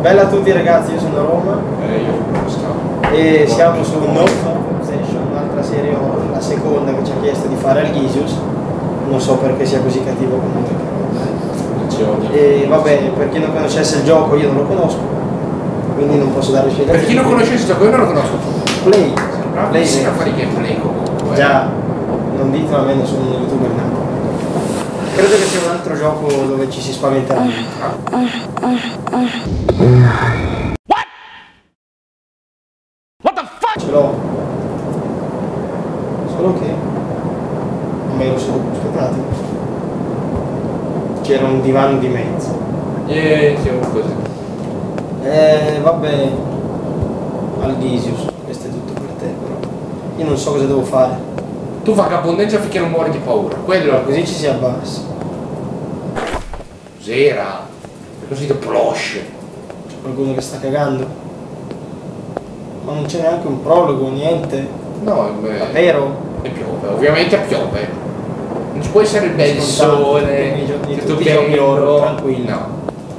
Bella a tutti ragazzi, io sono a Roma e siamo su No Station, un'altra serie horror, la seconda che ci ha chiesto di fare al Gisius. Non so perché sia così cattivo con noi. E vabbè, per chi non conoscesse il gioco io non lo conosco, quindi non posso dare spiegazioni. Per chi non conosce il gioco io non lo conosco. Play. Bravissimo a fare gameplay comunque. Già, non ditelo a me, non sono un youtuber nato. Credo che sia un altro gioco dove ci si spaventerà. Ce l'ho. Solo che non me lo so. Aspetta un attimo. C'era un divano di mezzo. Siamo così. Vabbè. Algisius, questo è tutto per te però. Io non so cosa devo fare. Tu vagabondeggia finché non muori di paura. Quello Così ci si abbassa. Cos'era? È così da plush. C'è qualcuno che sta cagando? Ma non c'è neanche un prologo, niente. No, beh. Davvero? E piove, ovviamente piove. Non ci può essere il bel sole. Tutti i giochi horror, tranquillo. No.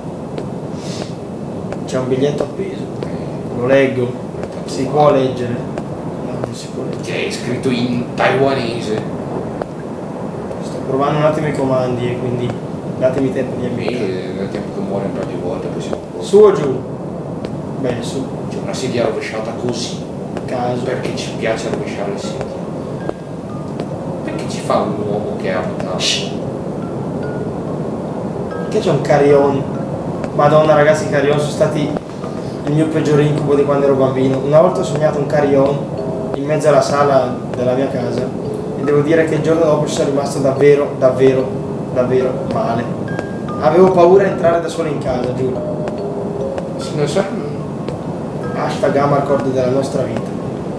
C'è un biglietto appeso. Lo leggo. Si può leggere? No, non si può leggere. Che è scritto in taiwanese. Sto provando un attimo i comandi e quindi datemi tempo di ambientare. Nel tempo che muore un paio di volte poi siamo un po'. Su o giù? Bene, su. C'è una sedia rovesciata così. Caso. Perché ci piace rovesciare le sedie. Perché ci fa un uomo che abita? Perché c'è un carillon? Madonna ragazzi, i carillon sono stati il mio peggiore incubo di quando ero bambino. Una volta ho sognato un carillon in mezzo alla sala della mia casa e devo dire che il giorno dopo ci sono rimasto davvero male. Avevo paura di entrare da solo in casa, giuro. Sì, non so. Hashtag Amarcord della nostra vita.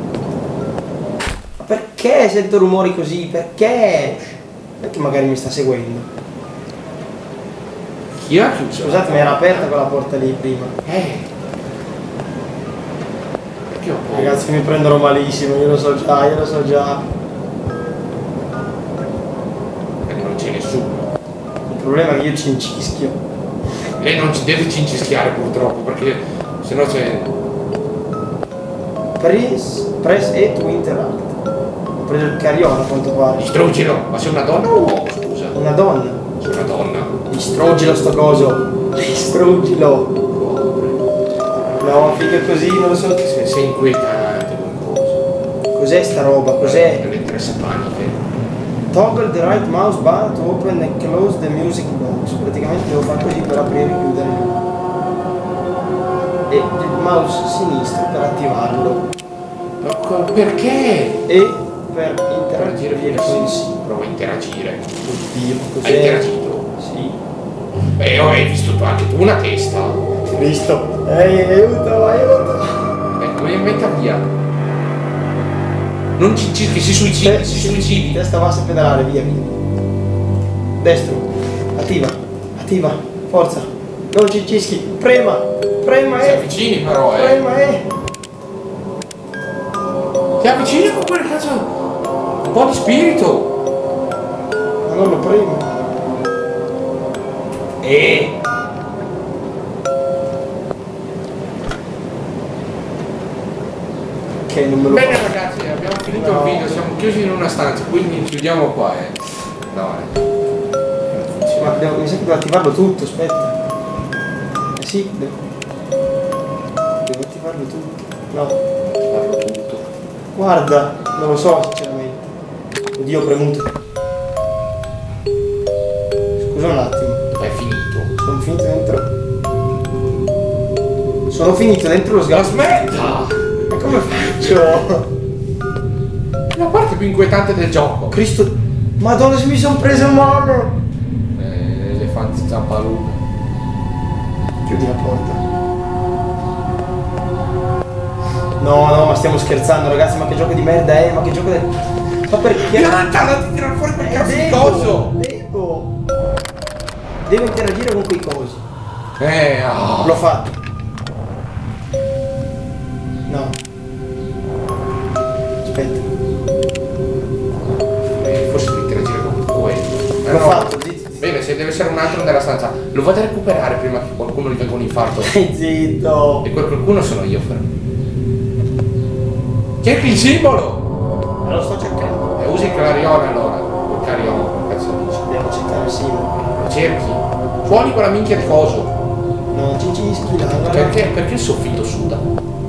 Ma perché sento rumori così? Perché? Perché magari mi sta seguendo. Chi ha chiuso? Scusate, mi era aperta quella porta lì prima. Perché ho paura? Ragazzi, mi prenderò malissimo, io lo so già. Non c'è nessuno. Il problema è che io cincischio. Lei non ci deve cincischiare purtroppo, perché sennò c'è. Press E to interact. Ho preso il carillon a quanto pare. Distruggilo! Ma sei una donna o un uomo, scusa? Una donna. Sei una donna. Distruggilo sto coso. Distruggilo. No, figa così, non lo so. Sei inquietante qualcosa. Cos'è sta roba? Cos'è? Le interesse paniche. Toggle the right mouse button to open and close the music box. Praticamente devo fare così per aprire e chiudere. E il mouse sinistro per attivarlo. Ma perché? E per interagire Interagire con il sì. sì. Prova a interagire. Oddio, Hai cos'è? interagito? Sì. Hai visto tu anche tu una testa? Visto. Aiuto. Ecco, mi metta via. Non ci che si suicidi. Testa bassa e pedalare, via. Destro. Attiva. Forza. Non ci cischi. Prema. Si avvicini però, Prema. Ti avvicini con quel cazzo. Un po' di spirito. Ma non lo premo. Che non me lo Bene fa. ragazzi, abbiamo finito il video, siamo chiusi in una stanza, quindi chiudiamo qua, No, non funziona. Ma mi sa che devo attivarlo tutto, aspetta. Sì, devo attivarlo tutto. No. Parlo tutto. Guarda, non lo so sinceramente. Oddio, ho premuto. Scusa un attimo. È finito. Sono finito dentro lo La sgabbo. smetta! Ma come faccio? La parte più inquietante del gioco. Cristo. Madonna, se mi sono preso male. Elefanti zampalune. Chiudi la porta. No, ma stiamo scherzando ragazzi, ma che gioco di merda è? Ma che gioco è? Ma perché? Pianta, ti tirare fuori quel cazzo di coso! Devo interagire con quei cosi. Oh. L'ho fatto. No. Aspetta. Forse devi interagire con quello. L'ho fatto, zitti. Bene, se deve c'era un altro nella stanza. Lo vado a recuperare prima che qualcuno gli venga un infarto. Zitto. E quel qualcuno sono io, però. Cerchi il simbolo! Ma lo sto cercando. E usi il clarione allora. Il clarione, cazzo dici. Devo cercare il simbolo. Lo cerchi. Suoni quella minchia di coso. Non ci cischi là. Perché il soffitto suda?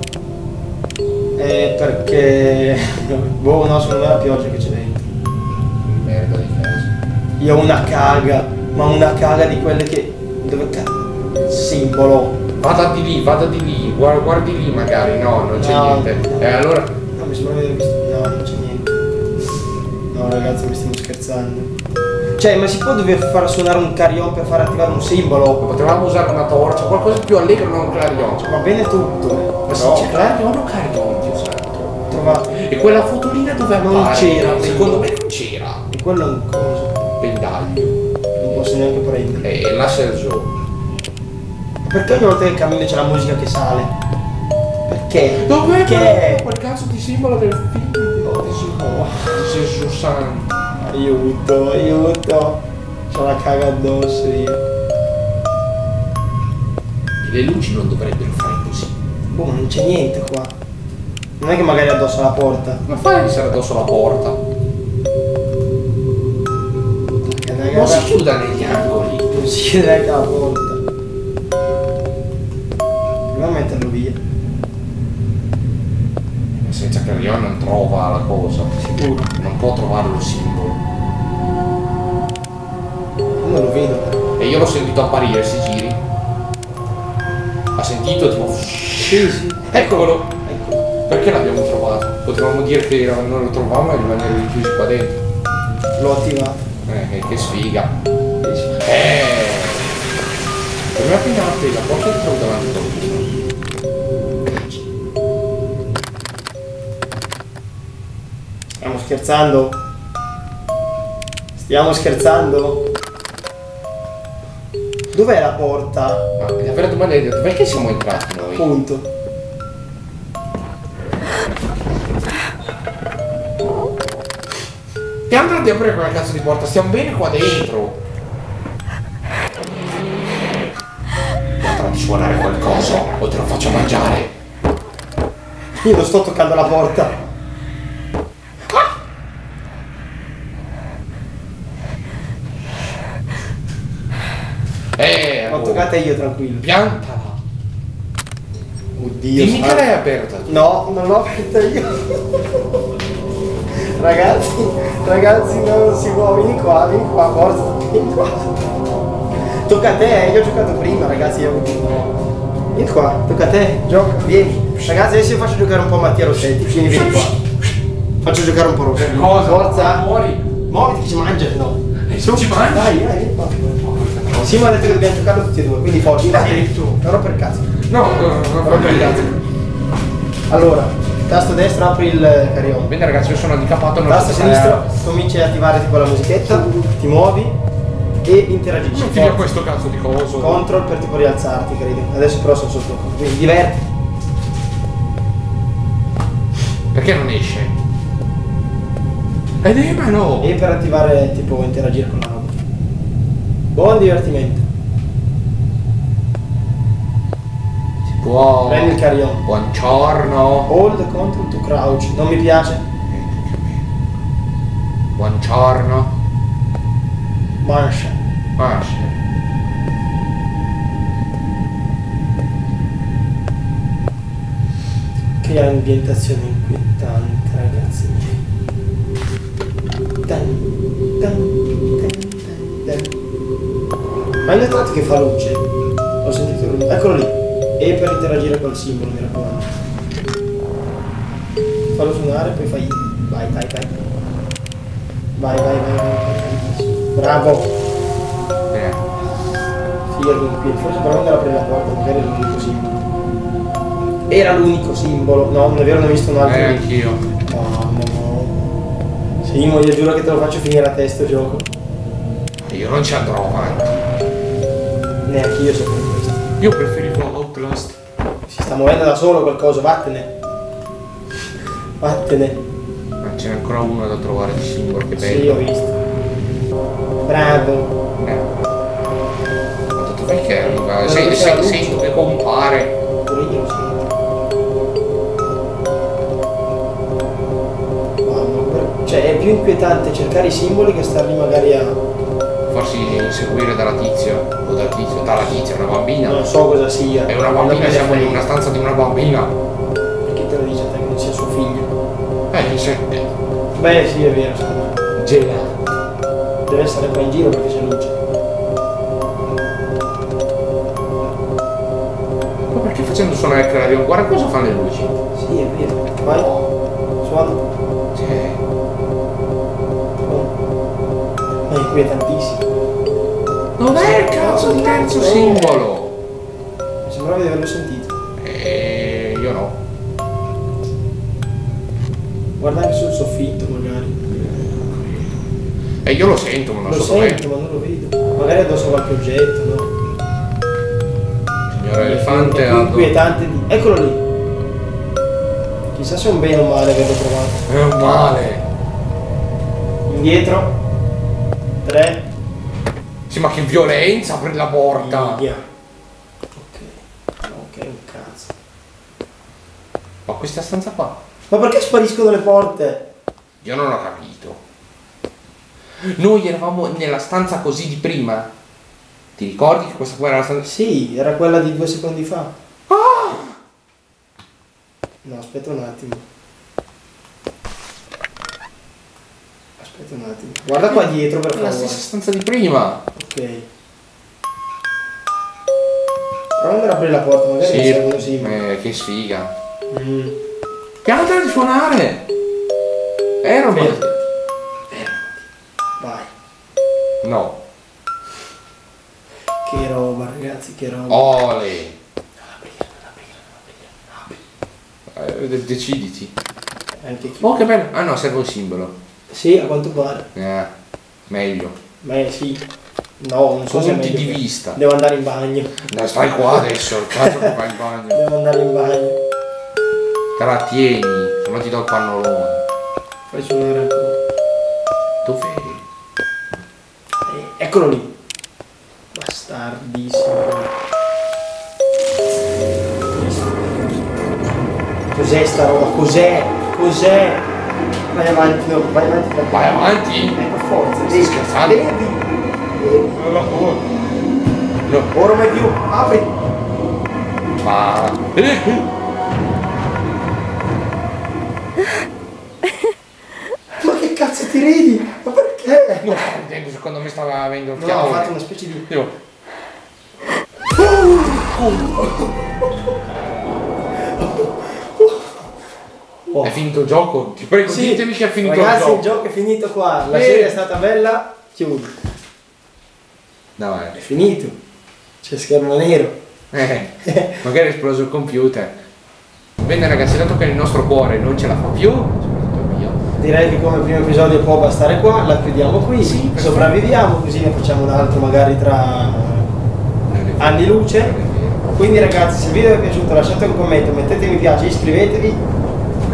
Perché... boh, no, secondo me è la pioggia che c'è dentro. Merda di casa. Io ho una caga, ma una caga di quelle che... dove simbolo. Vada di lì, guardi lì magari, no, non c'è No. niente. E allora... No, mi sembra di aver visto... no, non c'è niente. No ragazzi, mi stiamo scherzando. Cioè, ma si può dover far suonare un carillon per far attivare un simbolo? Potevamo usare una torcia, qualcosa di più allegro, non un clarion. Va bene tutto. Ma No, se c'è clarion o carillon, Dio santo. trovato. E quella fotolina dove Non appare? c'era, Secondo me non c'era. E quello è un coso. Pendaglio. Non posso neanche prendere. E lascia il gioco. Perché ogni volta che cammino c'è la musica che sale? Perché? Dov'è Perché? quel cazzo di simbolo del figlio di Gesù Santo? Aiuto, aiuto. C'ho la caga addosso io. E le luci non dovrebbero fare così. Boh, non c'è niente qua. Non è che magari addosso alla porta. Ma fai di essere addosso alla porta? Che Non si chiuda negli angoli. non si chiude neanche la porta. Prima a metterlo via. Senza che Rion non trova la cosa. Sicuro. Non può trovare lo simbolo. Non lo vedo però. E io l'ho sentito apparire, si giri. Ha sentito tipo. Sì, sì. Eccolo! Ecco. Perché l'abbiamo trovato? Potevamo dire che non lo trovavamo e rimanere rinchiusi qua dentro. L'ho attivato. Che sfiga. Sì, sì. Prima appena apri la porta ti trovo davanti a qualcuno. Stiamo scherzando? Stiamo scherzando? Dov'è la porta? Ma la vera domanda è dov'è che siamo entrati noi? Punto. Stiamo andando a aprire quella cazzo di porta, stiamo bene qua dentro. Potrà suonare qualcosa o te lo faccio mangiare. Io non sto toccando la porta. L'ho toccata io, tranquillo. Piantala. Oddio. Dimmi che l'hai aperta. No, non l'ho aperta io. Ragazzi, non si può. Vieni qua, forza. Vieni qua. Tocca a te, io ho giocato prima, ragazzi. Vieni qua, tocca a te, gioca, vieni. Ragazzi, adesso io faccio giocare un po' Mattia Rossetti, quindi vieni qua. Faccio giocare un po' Rossetti. Cosa? Forza. Muori. Muoviti che ci mangia, no. Su, ci mangi? Dai, vieni qua. Sì, ma ha detto che dobbiamo giocare tutti e due, quindi forza. Dai, però per cazzo. No, Però per cazzo. Allora, tasto destro apri il carillon. Bene ragazzi, io sono handicappato. Non Tasto so sinistro cominci ad attivare tipo la musichetta, ti muovi e interagisci. Non ti dia questo cazzo di coso. Control per tipo rialzarti, credo. Adesso però sono sotto. Quindi diverti. Perché non esce? Dimmelo! E per attivare tipo interagire con la roba. Buon divertimento. Si può. Prendi il carillon. Buongiorno. Hold control to crouch. Non mi piace. Buongiorno. Marsha. Marcia. Che ambientazione inquietante, ragazzi miei. Ma hai notato che fa luce? Ho sentito lui. Eccolo lì. E per interagire col simbolo, mi raccomando. Fallo suonare, poi fai. Vai, dai. Vai. Bravo. Figati qui. Forse però andare ad aprire la porta, magari è l'unico simbolo. Era l'unico simbolo. No, non è vero, ne ho visto un altro. Anch'io. Oh, no. Simo, io giuro che te lo faccio finire a testo gioco. Io non ci andrò avanti. Neanche io so per questo. Io preferivo Outlast. Si sta muovendo da solo qualcosa, vattene. Vattene. Ma c'è ancora uno da trovare di simbolo, che bello. Sì, ho visto. Bravo. Perché arriva? Sento che compare. Pure io lo sento. Mamma, cioè è più inquietante cercare i simboli che star lì magari a... Farsi inseguire dalla tizia o dal tizio, dalla tizia, una bambina. Non so cosa sia. È una bambina, siamo in una stanza di una bambina. Perché te lo dice a te che non sia suo figlio? Beh sì, è vero, secondo me. Gela. Deve essere qua in giro perché c'è luce. Ma perché facendo suonare il clarion? Guarda cosa fanno le luci. Sì, è vero. Vai. Suona. Cioè, È inquietantissimo. non è il cazzo di terzo simbolo. Mi sembrava di averlo sentito. Io no. Guarda anche sul soffitto magari. E io lo sento, ma non Lo so sento, dov'è. ma non lo vedo. Magari addosso qualche oggetto, no? Signor elefante È più ha inquietante di... Eccolo lì. Chissà se è un bene o un male averlo trovato. È un male. Indietro. 3. Sì, ma che violenza per la porta. Via. Ok, un cazzo. Ma questa stanza qua? Ma perché spariscono le porte? Io non ho capito. Noi eravamo nella stanza così di prima. Ti ricordi che questa qua era la stanza? Sì, era quella di 2 secondi fa. Ah! No, aspetta un attimo. Aspetta un attimo. Guarda qua dietro per È la favore. stessa stanza di prima. Ok. Prova ad andare a aprire la porta, magari non serve così. Che sfiga. Mm. Pianta di suonare. Era Fermati. ma... Vai. No. Che roba, ragazzi, che roba. Ole. Non aprire. Deciditi. Anche chi. Oh che bello. Ah no, serve un simbolo. Sì, a quanto pare. Meglio. Ma sì. No, non so se è Punti meglio di che- vista. Devo andare in bagno. No, stai qua adesso, il caso che vai in bagno. Devo andare in bagno. Te la tieni, se no ti do il pannolone. Fai suonare ancora. Dov'è? Eccolo lì. Bastardissimo. Cos'è sta roba? Cos'è? Cos'è? Vai avanti, no, vai avanti. Vai avanti? Per forza. Stai scherzando? Devi. No. Ora mai più. Apri. Ma... Ma che cazzo ti ridi? Ma perché? No, secondo me stava avendo il No, ho fiamme. fatto una specie di... Io... Oh. È finito il gioco? Ti prego, Sì, ditemi che è finito ragazzi, il gioco. è finito qua. La serie è stata bella. Chiudi. Dai. È finito. C'è schermo nero. Magari è esploso il computer. Bene ragazzi, dato che il nostro cuore non ce la fa più, soprattutto il mio, Direi che come primo episodio può bastare qua, la chiudiamo qui, Sì, sopravviviamo, così ne facciamo un altro magari tra anni luce. Quindi ragazzi, se il video vi è piaciuto lasciate un commento, mettete mi piace, iscrivetevi.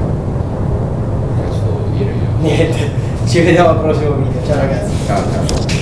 Cazzo devo dire io. Niente, ci vediamo al prossimo video. Ciao ragazzi. Ciao ciao.